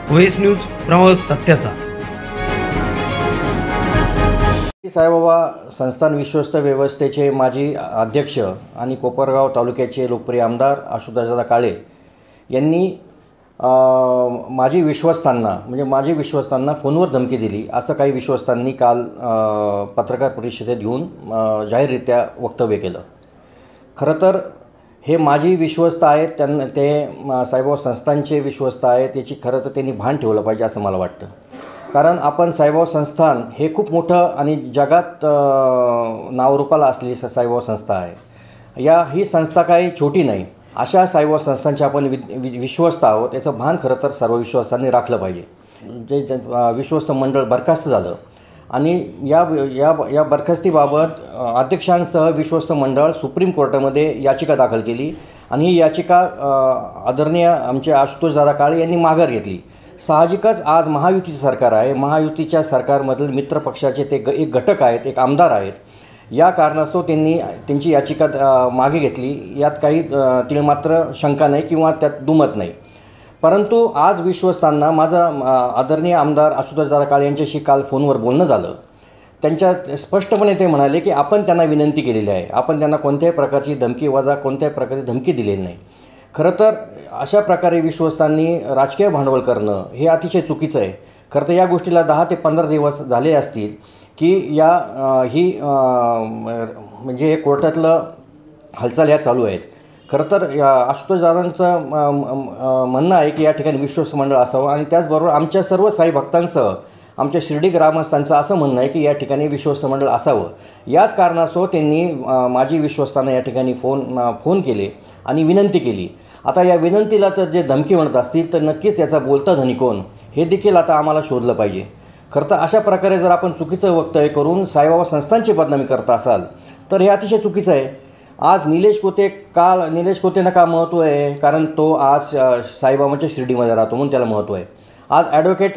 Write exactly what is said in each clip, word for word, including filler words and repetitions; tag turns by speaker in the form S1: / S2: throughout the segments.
S1: OS news, प्रवास सत्याचा।
S2: साईबाबा संस्थान विश्वस्त व्यवस्थेचे माजी अध्यक्ष आणि कोपरगाव तालुक्याचे लोकप्रिय आमदार आशुतोषदादा काळे यांनी माजी विश्वस्तांना म्हणजे माजी विश्वस्तांना फोनवर धमकी दिली असं काही विश्वस्तांनी काल पत्रकार परिषदेत घेऊन जाहीररित्या वक्तव्य केलं। खरं तर हे माजी विश्वस्त आहेत, त्यांना ते साईबाबा संस्थानचे विश्वस्त आहेत याची खरं तर त्यांनी भान ठेवलं पाहिजे असं मला वाटतं। कारण आपण साईबाबा संस्थान हे खूप मोठं आणि जगात नावरूपाला असलेली साईबाबा संस्था आहे। या ही संस्था काही छोटी नाही। अशा साईबाबा संस्थांचे आपण वि विश्वस्त आहोत याचं भान खरं तर सर्व विश्वस्तांनी राखलं पाहिजे। जे विश्वस्त मंडळ बरखास्त झालं आणि या या या बरखास्तीबाबत अध्यक्षांसह विश्वस्त मंडळ सुप्रीम कोर्टामध्ये याचिका दाखल केली आणि ही याचिका आदरणीय आमचे आशुतोषदादा काळे यांनी माघार घेतली। साहजिकच आज महायुतीचे सरकार आहे, महायुतीच्या सरकारमधील मित्र पक्षाचे ते ग एक घटक आहेत, एक आमदार आहेत। या कारणास्तव त्यांनी त्यांची याचिका मागे घेतली, यात काही तिळमात्र शंका नाही किंवा त्यात दुमत नाही। परंतु आज विश्वस्तांना माझं आदरणीय आमदार आशुतोषदादा काळे यांच्याशी काल फोनवर बोलणं झालं। त्यांच्या स्पष्टपणे ते म्हणाले की आपण त्यांना विनंती केलेली आहे, आपण त्यांना कोणत्याही प्रकारची धमकी वजा कोणत्याही प्रकारची धमकी दिलेली नाही। खरं तर अशा प्रकारे विश्वस्तांनी राजकीय भांडवल करणं हे अतिशय चुकीचं आहे। खरं तर या गोष्टीला दहा ते पंधरा दिवस झाले असतील की या ही म्हणजे हे कोर्टातलं हालचाल ह्या चालू आहेत। खरं तर आशुतोषदादांचं म्हणणं आहे की या ठिकाणी विश्वस्त मंडळ असावं आणि त्याचबरोबर आमच्या सर्व साई भक्तांसह आमच्या शिर्डी ग्रामस्थांचं असं म्हणणं आहे की या ठिकाणी विश्वस्त मंडळ असावं। याच कारणास्तव त्यांनी माजी विश्वस्तांना या ठिकाणी फोन फोन केले आणि विनंती केली। आता या विनंतीला तर जे धमकी म्हणत असतील तर नक्कीच याचा बोलता धनी कोण हे देखील आता आम्हाला शोधलं पाहिजे। खरं तर अशा प्रकारे जर आपण चुकीचं वक्तव्य करून साईबाबा संस्थांची बदनामी करता असाल तर हे अतिशय चुकीचं आहे। आज निलेश कोते का निलेश कोतेंना का महत्त्व आहे? कारण तो आज साईबाबांच्या शिर्डीमध्ये राहतो म्हणून त्याला महत्त्व आहे। आज ॲडव्होकेट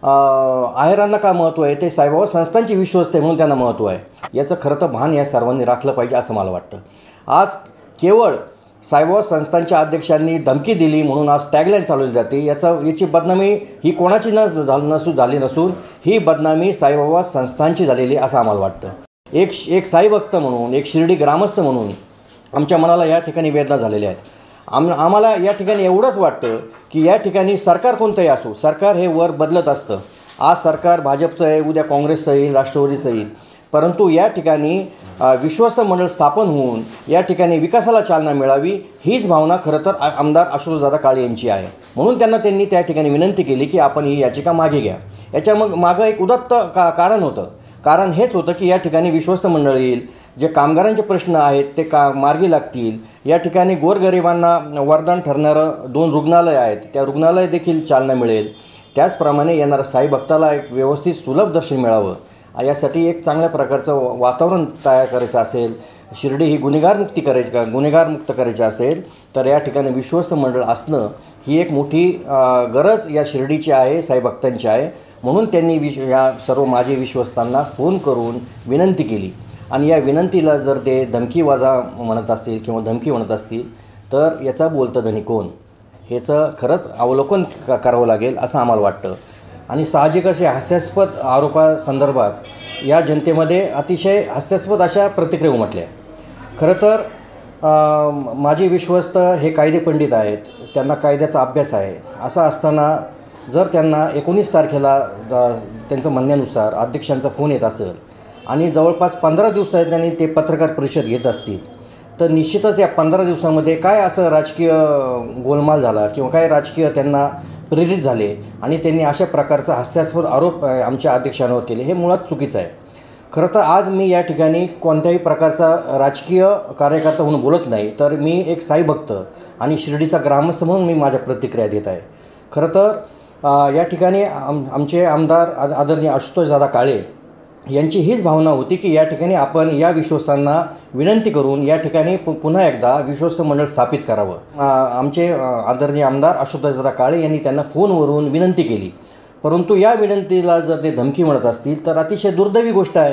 S2: आहेरांना का महत्त्व आहे? ते साईबाबा संस्थांची विश्वस्त आहे म्हणून त्यांना महत्त्व आहे। याचं खरं तर भान या सर्वांनी राखलं पाहिजे असं मला वाटतं। आज केवळ साईबाबा संस्थांच्या अध्यक्षांनी धमकी दिली म्हणून आज टॅगलाईन चालवली जाते, याचा याची बदनामी ही कोणाची न नसू झाली नसून ही बदनामी साईबाबा संस्थांची झालेली असं आम्हाला वाटतं। एक एक साई भक्त म्हणून, एक शिर्डी ग्रामस्थ म्हणून आमच्या मनाला या ठिकाणी वेदना झालेल्या आहेत। आम आम्हाला या ठिकाणी एवढंच वाटतं की या ठिकाणी सरकार कोणतंही असो, सरकार हे वर बदलत असतं। आज सरकार भाजपचं आहे, उद्या काँग्रेसचं येईल, राष्ट्रवादीचं येईल, परंतु या ठिकाणी विश्वस्त मंडळ स्थापन होऊन या ठिकाणी विकासाला चालना मिळावी हीच भावना खरं तर आमदार आशुतोषदादा काळे यांची आहे। म्हणून त्यांना त्यांनी त्या ठिकाणी विनंती केली की आपण ही याचिका मागे घ्या। याच्या मग मागं एक उदात्त का कारण होतं। कारण हेच होतं की या ठिकाणी विश्वस्त मंडळ येईल, जे कामगारांचे प्रश्न आहेत ते का मार्गी लागतील। या ठिकाणी गोरगरिबांना वरदान ठरणारं दोन रुग्णालय आहेत, त्या रुग्णालय देखील चालना मिळेल। त्याचप्रमाणे येणाऱ्या साई भक्ताला एक व्यवस्थित सुलभ दर्शन मिळावं यासाठी एक चांगल्या प्रकारचं वातावरण तयार करायचं असेल, शिर्डी ही गुन्हेगारमुक्ती करायची का गुन्हेगारमुक्त करायची असेल तर या ठिकाणी विश्वस्त मंडळ असणं ही एक मोठी गरज या शिर्डीची आहे, साई भक्तांची आहे। म्हणून त्यांनी विश या सर्व माजी विश्वस्तांना फोन करून विनंती केली आणि या विनंतीला जर ते धमकीवाजा म्हणत असतील किंवा धमकी म्हणत असतील तर याचा बोलतं धनी कोण ह्याचं खरंच अवलोकन करावं लागेल असं आम्हाला वाटतं। आणि साहजिक असे हास्यास्पद आरोपासंदर्भात या जनतेमध्ये अतिशय हास्यास्पद अशा प्रतिक्रिया उमटल्या। खरं तर माजी विश्वस्त हे कायदे पंडित आहेत, त्यांना कायद्याचा अभ्यास आहे। असं असताना जर त्यांना एकोणीस तारखेला त्यांचं म्हणण्यानुसार अध्यक्षांचा फोन येत असेल आणि जवळपास पंधरा दिवसात त्यांनी ते पत्रकार परिषद घेत असतील तर निश्चितच या पंधरा दिवसामध्ये काय असं राजकीय गोलमाल झाला किंवा काय राजकीय त्यांना प्रेरित झाले आणि त्यांनी अशा प्रकारचा हास्यास्पद आरोप आमच्या अध्यक्षांवर केले, हे मुळात चुकीचं आहे। खरं तर आज मी या ठिकाणी कोणत्याही प्रकारचा राजकीय कार्यकर्ता म्हणून बोलत नाही, तर मी एक साई भक्त आणि शिर्डीचा ग्रामस्थ म्हणून मी माझ्या प्रतिक्रिया देत आहे। खरं तर या ठिकाणी आम आमचे आमदार आदरणीय आशुतोषदादा काळे यांची हीच भावना होती की या ठिकाणी आपण या विश्वस्तांना विनंती करून या ठिकाणी पु पुन्हा एकदा विश्वस्त मंडळ स्थापित करावं। आमचे आदरणीय आमदार आशुतोषदादा काळे यांनी त्यांना फोनवरून विनंती केली, परंतु या विनंतीला जर ते धमकी म्हणत असतील तर अतिशय दुर्दैवी गोष्ट आहे।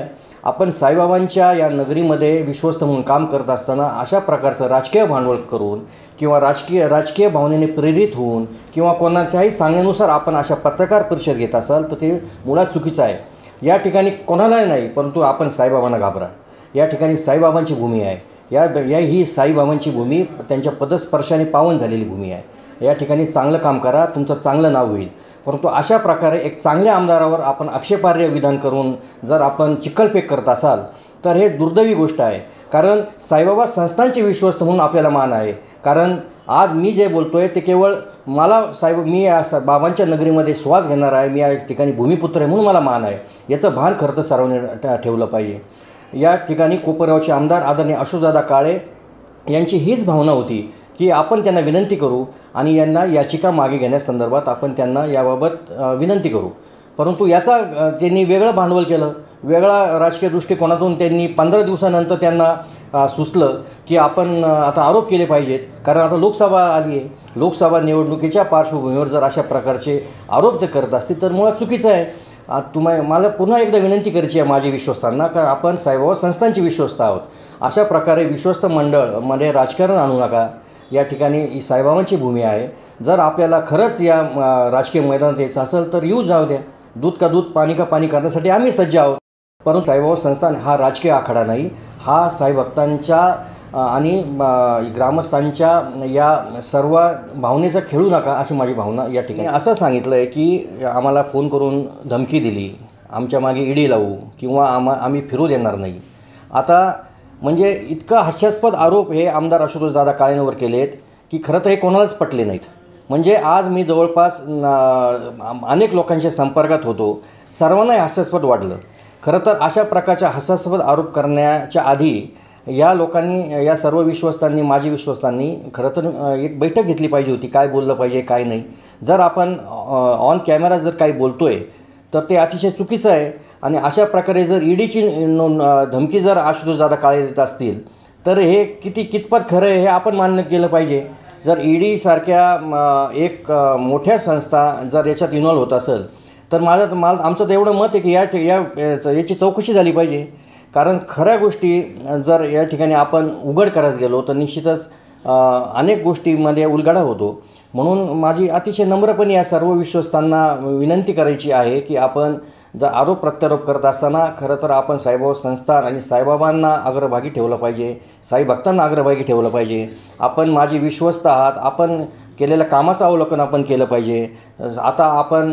S2: आपण साईबाबांच्या या नगरीमध्ये विश्वस्त म्हणून काम करत असताना अशा प्रकारचं राजकीय भांडवल करून किंवा राजकीय राजकीय भावनेने प्रेरित होऊन किंवा कोणाच्याही सांगण्यानुसार आपण अशा पत्रकार परिषद घेत असाल तर ते मुळात चुकीचं आहे. या ठिकाणी कोणालाही नाही, परंतु आपण साईबाबांना घाबरा. या ठिकाणी साईबाबांची भूमी आहे. या या ही साईबाबांची भूमी त्यांच्या पदस्पर्शाने पावन झालेली भूमी आहे. या ठिकाणी चांगलं काम करा, तुमचं चांगलं नाव होईल. परंतु अशा प्रकारे एक चांगल्या आमदारावर आपण आक्षेपार्ह विधान करून जर आपण चिखलफेक करत असाल तर हे दुर्दैवी गोष्ट आहे. कारण साईबाबा संस्थांचे विश्वस्त म्हणून आपल्याला मान आहे. कारण आज मी जे बोलतो आहे ते केवळ मला साईब मी या बाबांच्या नगरीमध्ये श्वास घेणार आहे, मी या ठिकाणी भूमिपुत्र आहे म्हणून मला मान आहे, याचं भान खरं तर सर्वांनी ठेवलं पाहिजे. या ठिकाणी कोपरगावचे आमदार आदरणीय अशोकदादा काळे यांची हीच भावना होती की आपण त्यांना विनंती करू आणि यांना याचिका मागे घेण्यासंदर्भात आपण त्यांना याबाबत विनंती करू. परंतु याचा त्यांनी वेगळं भांडवल केलं, वेगळा राजकीय दृष्टिकोनातून त्यांनी पंधरा दिवसानंतर त्यांना सुचलं की आपण आता आरोप केले पाहिजेत. कारण आता लोकसभा आली आहे. लोकसभा निवडणुकीच्या पार्श्वभूमीवर जर अशा प्रकारचे आरोप ते करत असतील तर मुळात चुकीचं आहे. तुम्हा मला पुन्हा एकदा विनंती करायची आहे माझी विश्वस्तांना, कारण आपण साईबाबा संस्थांची विश्वस्त आहोत. अशा प्रकारे विश्वस्त मंडळमध्ये राजकारण आणू नका. या ठिकाणी ही साईबाबांची भूमी आहे. जर आपल्याला खरंच या राजकीय मैदानात यायचं असेल तर येऊ जाऊ द्या. दूध का दूध पाणी का पाणी करण्यासाठी आम्ही सज्ज आहोत. परंतु साईबाबा संस्थान हा राजकीय आखाडा नाही, हा साईभक्तांच्या आणि ग्रामस्थांच्या या सर्व भावनेचा खेळू नका अशी माझी भावना या ठिकाणी. असं सांगितलं आहे की आम्हाला फोन करून धमकी दिली, आमच्या मागे ईडी लावू किंवा आम्हा आम्ही फिरू देणार नाही. आता म्हणजे इतका हास्यास्पद आरोप हे आमदार आशुतोषदादा काळेंवर केलेत की खरं तर हे कोणालाच पटले नाहीत. म्हणजे आज मी जवळपास अनेक लोकांच्या संपर्कात होतो, सर्वांना हास्यास्पद वाटलं. खरं तर अशा प्रकारच्या हास्यास्पद आरोप करण्याच्या आधी या लोकांनी, या सर्व विश्वस्तांनी, माजी विश्वस्तांनी खरं तर एक बैठक घेतली पाहिजे होती. काय बोललं पाहिजे काय नाही. जर आपण ऑन कॅमेरा जर काही बोलतो आहे तर ते अतिशय चुकीचं आहे. आणि अशा प्रकारे जर ईडीची धमकी जर आशुतोषदादा काळे देत असतील तर हे किती कितपत खरं आहे हे आपण मान्य केलं पाहिजे. जर ईडीसारख्या एक मोठ्या संस्था जर याच्यात इन्व्हॉल्व होत असेल तर माझं मला आमचं तर एवढं मत आहे की या या याची चौकशी झाली पाहिजे. कारण खऱ्या गोष्टी जर या ठिकाणी आपण उघड करायला गेलो तर निश्चितच अनेक गोष्टीमध्ये उलगडा होतो. म्हणून माझी अतिशय नम्रपणे या सर्व विश्वस्तांना विनंती करायची आहे की आपण जर आरोप प्रत्यारोप करत असताना खरं तर आपण साईबाबा संस्थान आणि साईबाबांना अग्रभागी ठेवलं पाहिजे, साई भक्तांना अग्रभागी ठेवलं पाहिजे. आपण माझी विश्वस्त आहात, आपण केलेल्या कामाचं अवलोकन आपण केलं पाहिजे. आता आपण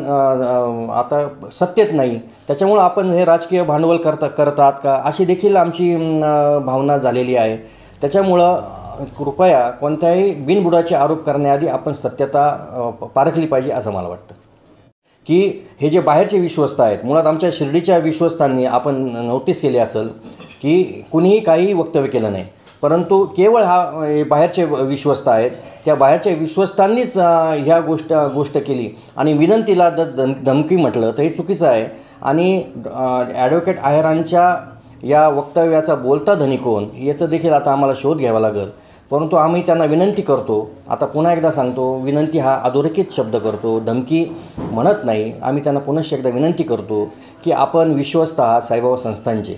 S2: आता सत्तेत नाही, त्याच्यामुळं आपण हे राजकीय भांडवल करता करतात का अशी देखील आमची भावना झालेली आहे. त्याच्यामुळं कृपया कोणत्याही बिनबुडाचे आरोप करण्याआधी आपण सत्यता पारखली पाहिजे असं मला वाटतं. की हे जे बाहेरचे विश्वस्त आहेत, मुळात आमच्या शिर्डीच्या विश्वस्तांनी आपण नोटीस केली असेल की कुणीही काहीही वक्तव्य केलं नाही, परंतु केवळ हा बाहेरचे विश्वस्त आहेत. त्या बाहेरच्या विश्वस्तांनीच ह्या गोष्ट गोष्ट केली आणि विनंतीला जर धमकी म्हटलं तर हे चुकीचं आहे. आणि ॲडव्होकेट आहेरांच्या या वक्तव्याचा बोलता धनी कोण याचं देखील आता आम्हाला शोध घ्यावा लागेल. परंतु आम्ही त्यांना विनंती करतो, आता पुन्हा एकदा सांगतो, विनंती हा अधोरेखित शब्द करतो, धमकी म्हणत नाही. आम्ही त्यांना पुनश्च एकदा विनंती करतो की आपण विश्वस्त आहात साईबाबा संस्थांचे.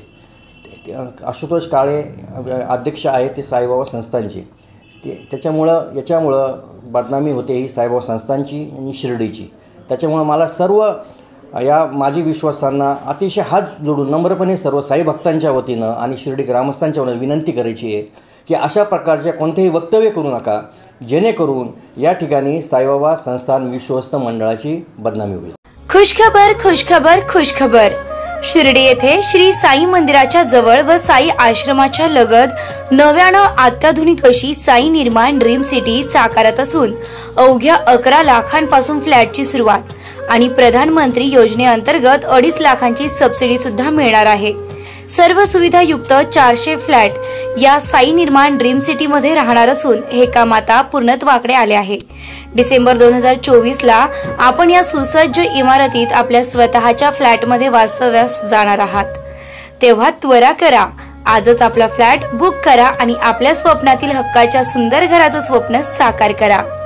S2: आशुतोष काळे अध्यक्ष आहेत ते साईबाबा संस्थांचे. ते त्याच्यामुळं याच्यामुळं बदनामी होते ही साईबाबा संस्थांची आणि शिर्डीची. त्याच्यामुळं मला सर्व या माजी विश्वासांना अतिशय हात जोडून नम्रपणे सर्व साई भक्तांच्या वतीनं आणि शिर्डी ग्रामस्थांच्या वतीनं विनंती करायची आहे की अशा प्रकारचे कोणतेही वक्तव्य करू नका, जेणेकरून या ठिकाणी साईबाबा संस्थान विश्वस्त मंडळाची बदनामी होईल.
S3: खुशखबर खुशखबर खुशखबर. शिर्डी येथे श्री साई मंदिराच्या जवळ व साई आश्रमाच्या लगत नव्यानं अत्याधुनिक अशी साई निर्माण ड्रीम सिटी साकारत असून अवघ्या अकरा लाखांपासून फ्लॅटची सुरुवात आणि प्रधानमंत्री योजनेअंतर्गत अडीच लाखांची सबसिडी सुद्धा मिळणार आहे. सर्व सुविधा युक्त चारशे फ्लॅट या साई निर्माण ड्रीम सिटी मध्ये राहणार असून हे काम आता पूर्णत्वाकडे आले आहे. डिसेंबर दोन हजार चोवीस ला आपण या सुसज्ज इमारतीत आपल्या स्वतःच्या फ्लॅट मध्ये वास्तव्यास जाणार आहात. तेव्हा त्वरा करा, आजच आपला फ्लॅट बुक करा आणि आपल्या स्वप्नातील हक्काच्या सुंदर घराचं स्वप्न साकार करा.